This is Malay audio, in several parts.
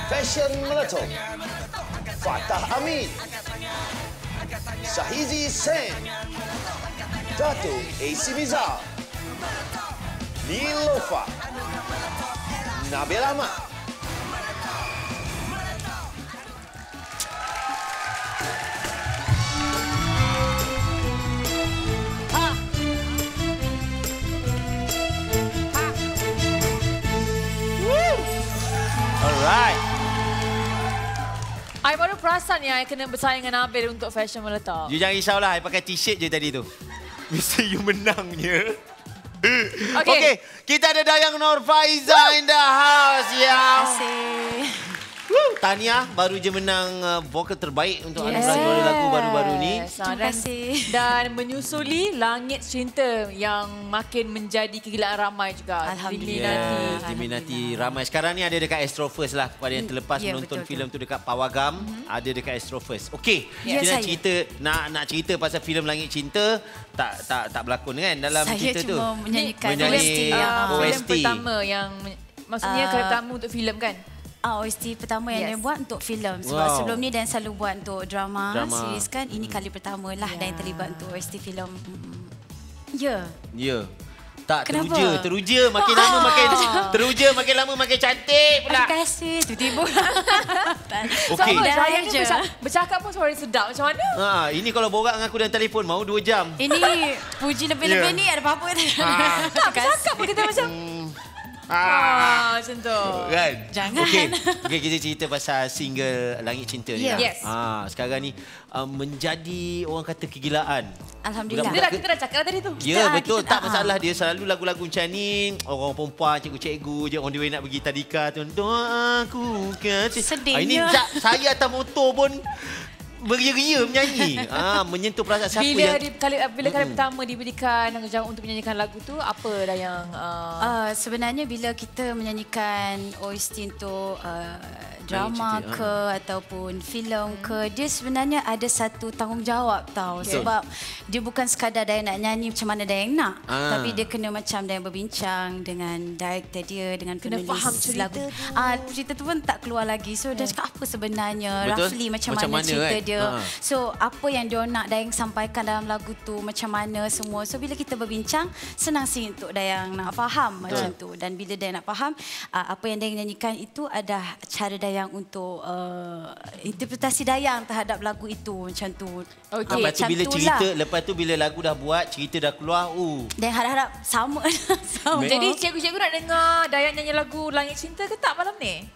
Fashion Meletup, Fatah Amin, Shahizi Sen, Datuk AC Mizar, Nilofa, Nabil Ahmad. Alright. I baru perasan yang I kena bersaing dengan Nabil untuk Fashion Meletup. You jangan risaulah, I pakai t-shirt je tadi tu. Mesti you menangnya. Okey, kita ada Dayang Nurfaiza in the house. Ya. Terima kasih. Tahniah, baru je menang vokal terbaik untuk anugerah juara lagu baru-baru ni. Terima kasih. Dan menyusuli Langit Cinta yang makin menjadi kegilaan ramai juga. Alhamdulillah. Diminati ramai. Sekarang ni ada dekat Astro First lah. Kepada yang terlepas menonton filem tu dekat Pawagam, ada dekat Astro First. Okey, kita nak cerita, nak cerita pasal filem Langit Cinta, tak berlakon kan dalam cerita tu? Saya cuma menyanyikan filem pertama yang, maksudnya kereta pertama untuk filem kan? OST pertama yang dia buat untuk filem. Sebab sebelum ni Dan selalu buat untuk drama. Series kan. Ini kali pertama lah Dan terlibat untuk OST filem. Ya. Tak, teruja. Makin lama makin teruja, makin lama makin cantik pula. Terima kasih. Tiba-tiba. Okey. Dayang ni bercakap pun suara sedap macam mana? Ini kalau borak dengan aku dalam telefon mau 2 jam. Ini puji lebih-lebih ni ada apa-apa tak? Bercakap pun kita macam... macam tu. Kan? Jangan. Okey, kita cerita pasal single Langit Cinta ni lah. Yes. Sekarang ni menjadi orang kata kegilaan. Alhamdulillah. Kita dah cakap tadi tu. Ya, betul. Tak masalah dia selalu lagu-lagu macam ni. Orang perempuan, cikgu-cikgu je. On the way nak pergi tadika tu. Doaku kasih. Sedihnya. Ini saya atas motor pun beria-ria menyanyi. Menyentuh perasaan siapa Bila kali pertama diberikan tanggungjawab untuk menyanyikan lagu tu, apa Dayang? Sebenarnya bila kita menyanyikan OST untuk drama ke ataupun filem ke, dia sebenarnya ada satu tanggungjawab tau. Sebab dia bukan sekadar Dayang nak nyanyi macam mana Dayang nak, tapi dia kena macam Dayang berbincang dengan director dia, dengan penulis faham cerita lagu. Cerita tu pun tak keluar lagi. So dia cakap apa sebenarnya, roughly macam mana cerita dia. So apa yang dia nak Dayang sampaikan dalam lagu tu, macam mana semua. So bila kita berbincang, senang sih untuk Dayang nak faham macam tu. Dan bila Dayang nak faham, apa yang Dayang nyanyikan itu ada cara Dayang untuk interpretasi Dayang terhadap lagu itu macam tu. Lepas tu bila cerita, lepas tu bila lagu dah buat, cerita dah keluar, Dayang harap-harap sama. Jadi cikgu-cikgu nak dengar Dayang nyanyi lagu Langit Cinta ke tak malam ni?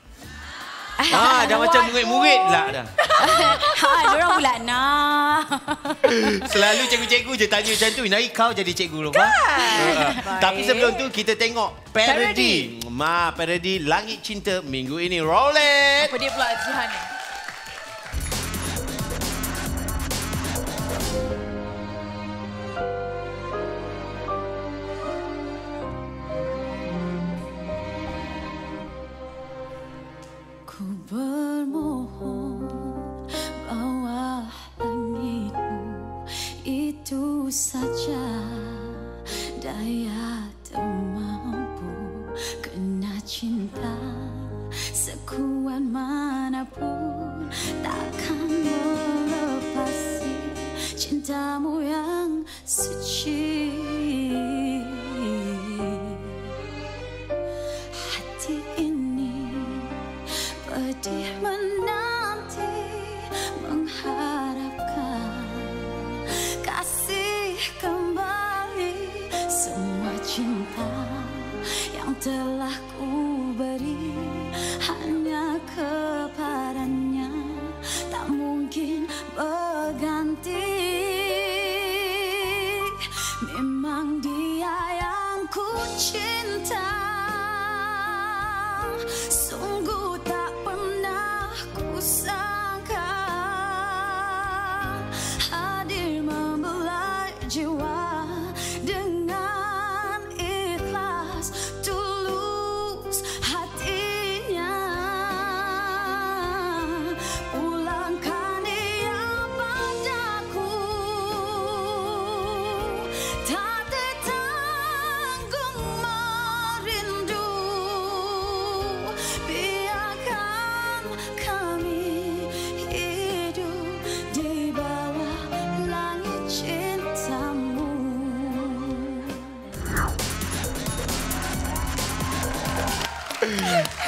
Dah macam murid-murid lah dah. Diorang pula nak. Selalu cikgu-cikgu je tanya macam tu. Nari kau jadi cikgu Lofa. Tapi sebelum tu kita tengok parody. Parody Langit Cinta minggu ini. Roll it. Apa dia pula Jihan ni? Bermohon bawah langitmu itu saja daya termampu kena cinta sekuat manapun takkan melepasi cintamu yang suci. Hati ini pedih menanti mengharapkan kasih kembali semua cinta yang telah ku beri hanya kepadanya tak mungkin berganti. Memang dia yang ku cinta, sungguh tak pernah ku sangka hadir membelai jiwa dengan ikhlas tulus hatinya. Pulangkan dia padaku, tak tertanggung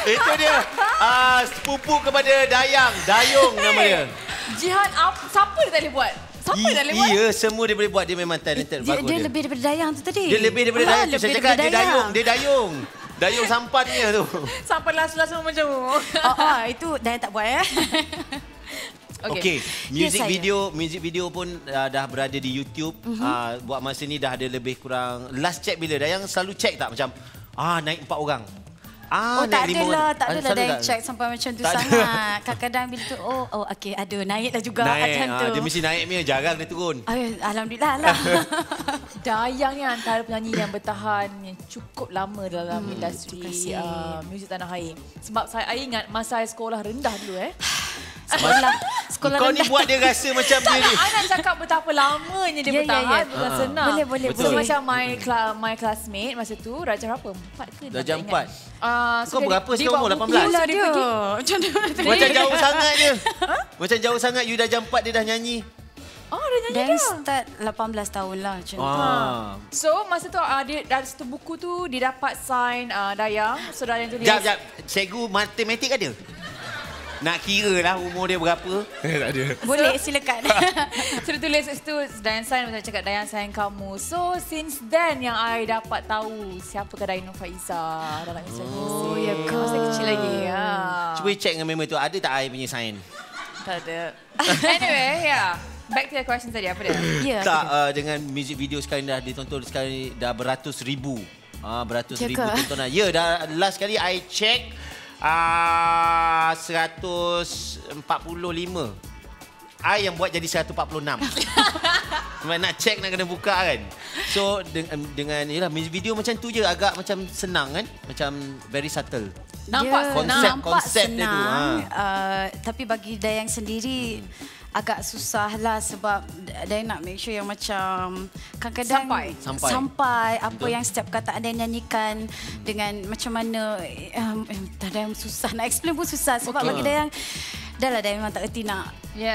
Itu dia. Sepupu kepada Dayang. Dayung nama dia. Jihan, siapa dia tak boleh buat? Siapa dia tak boleh buat? Iya, semua dia boleh buat. Dia memang talented. Bagus Dia lebih daripada Dayang tu tadi. Dia lebih daripada Dayang tu. Saya cakap dia Dayung. Dia Dayung. Dayung sampannya tu. Sampai las-las semua macam tu. Itu Dayang tak buat ya. Okey, music video pun dah berada di YouTube. Buat masa ni dah ada lebih kurang. Last check bila? Dayang selalu check tak macam naik 4 orang. Tak adalah Dayang check sampai macam tu sangat. Kadang-kadang bila tu okey ada naik dah juga macam tu. Dia mesti naik punya, jarang dia turun. Alhamdulillah lah. Dayang ni antara penyanyi yang bertahan yang cukup lama dalam industri muzik tanah air. Sebab saya ingat masa saya sekolah rendah dulu Sekolah kau rendah. ni buat dia rasa macam dia ni. I nak cakap betapa lamanya dia bertahan. Bukan senang. Boleh. So macam my classmate masa tu darjah berapa? 4 ke? Darjah 4. So kau berapa sekarang umur? 18? Yelah dia. Macam jauh sangat je. Macam jauh sangat you darjah 4 dia dah nyanyi. Dia nyanyi Dayang dah. start 18 tahun lah macam tu. So masa tu dia dari satu buku tu dia dapat sign Dayang. So Dayang tulis. Jap. Cikgu matematik ada? Nak kira lah umur dia berapa. Tak ada. Boleh silakan. So dia tulis situ Dayang sign, macam cakap Dayang sign kamu. So since then yang I dapat tahu siapakah Dayang Nurfaiza dalam Instagram. Ya ke? Masa kecil lagi. Cuba check dengan member tu, ada tak I punya sign? Tak ada. Anyway, back to the question tadi, apa dia? Tak, dengan music video sekarang dah ditonton sekali dah beratus ribu. Beratus ribu tontonan. Ya, dah last kali I check 145. I yang buat jadi 146. Sebab nak check nak kena buka kan. So dengan yalah music video macam tu je agak macam senang kan. Macam very subtle. Nampak senang. Konsep dia tu. Tapi bagi Dayang sendiri agak susah lah sebab Dayang nak make sure yang macam kadang-kadang sampai apa betul. yang setiap perkataan Dayang nyanyikan dengan macam mana Dayang susah nak explain pun susah sebab bagi Dayang dah lah Dayang memang tak erti nak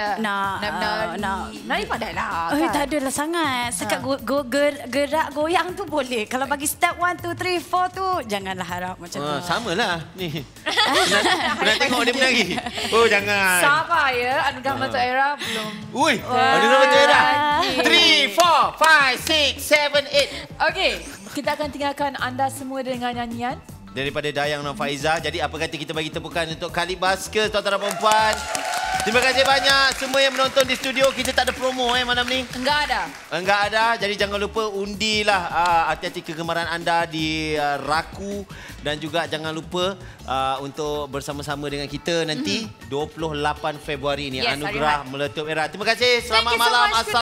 Nari pandai lah kan? Tak adalah sangat. Sekat gerak goyang tu boleh. Kalau bagi step 1, 2, 3, 4 tu janganlah harap macam tu. Sama lah ni. Pernah tengok dia menari. Oh jangan. Sabar ya, Anugerah Melayu Era belum. Ui, Anugerah Melayu Era. 3, 4, 5, 6, 7, 8. Okey, kita akan tinggalkan anda semua dengan nyanyian daripada Dayang Nurfaiza. Jadi apa kata kita bagi tepukan untuk Khalid Baskers, tuan-tuan dan puan-puan. Terima kasih banyak semua yang menonton di studio. Kita tak ada promo malam ni. Enggak ada. Jadi jangan lupa undilah hati-hati kegemaran anda di Raku. Dan juga jangan lupa untuk bersama-sama dengan kita nanti 28 Februari ini. Anugerah Meletup Era. Terima kasih. Selamat malam.